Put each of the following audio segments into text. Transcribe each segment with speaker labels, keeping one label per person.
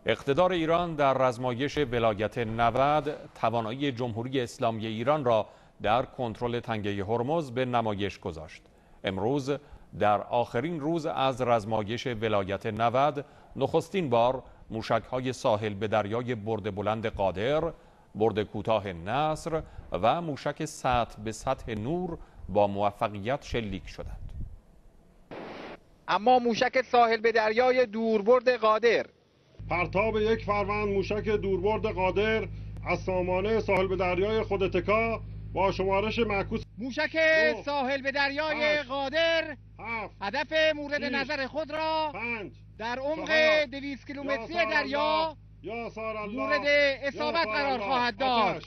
Speaker 1: اقتدار ایران در رزمایش ولایت 90 توانایی جمهوری اسلامی ایران را در کنترل تنگه هرمز به نمایش گذاشت. امروز در آخرین روز از رزمایش ولایت 90 نخستین بار موشک‌های ساحل به دریای برد بلند قادر، برد کوتاه نصر و موشک سطح به سطح نور با موفقیت شلیک شدند.
Speaker 2: اما موشک ساحل به دریای دوربرد قادر،
Speaker 3: پرتاب یک فروند موشک دوربرد قادر از سامانه ساحل به دریای خودتکا با شمارش معکوس
Speaker 2: موشک ساحل به دریای قادر هدف مورد نظر خود را در عمق 200 کیلومتری دریا مورد اصابت قرار خواهد داد.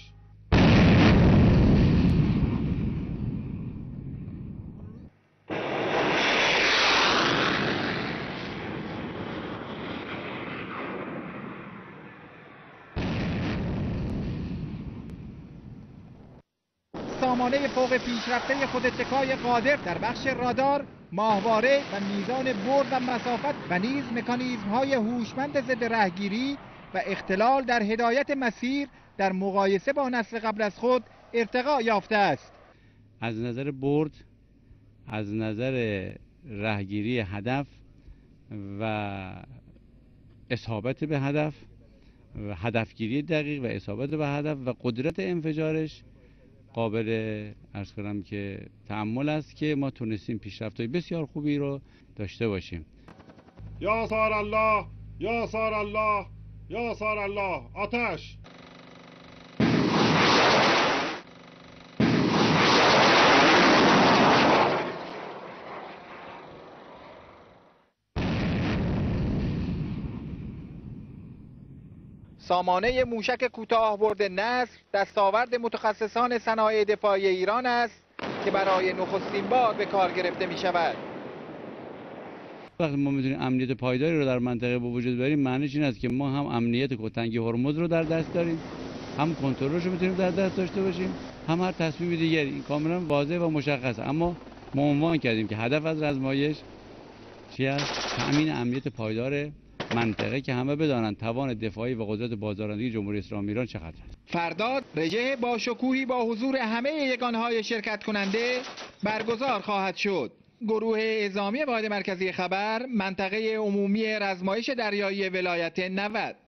Speaker 2: سامانه فوق پیشرفته خودتکای قادر در بخش رادار، ماهواره و میزان برد و مسافت و نیز مکانیزم‌های هوشمند ضد رهگیری و اختلال در هدایت مسیر در مقایسه با نسل قبل از خود ارتقا یافته است.
Speaker 4: از نظر برد، از نظر رهگیری هدف و اصابت به هدف و هدفگیری دقیق و اصابت به هدف و قدرت انفجارش قابل عرض کنم که تأمل است که ما تونستیم پیشرفت‌های بسیار خوبی رو داشته باشیم.
Speaker 3: یا سار الله، یا سار الله، یا سار الله، آتش!
Speaker 2: سامانه موشک کوتاه برد نصر دستاورد متخصصان صنایع دفاعی ایران است که برای نخستین بار به کار گرفته می شود.
Speaker 4: وقتی ما میتونیم امنیت پایداری رو در منطقه به وجود بیاریم، معنیش این است که ما هم امنیت تنگه هرمز رو در دست داریم، هم کنترلش رو میتونیم در دست داشته باشیم، هم هر تصمیم دیگری. این کاملا واضح و مشخص. اما ما عنوان کردیم که هدف از رزمایش چی است؟ تأمین امنیت پایدار منطقه که همه بدانند توان دفاعی و قدرت بازدارندگی جمهوری اسلامی ایران چقدر است.
Speaker 2: فردا رژه با شکوهی با حضور همه یگانهای شرکت کننده برگزار خواهد شد. گروه اعزامی واحد مرکزی خبر، منطقه عمومی رزمایش دریایی ولایت 90.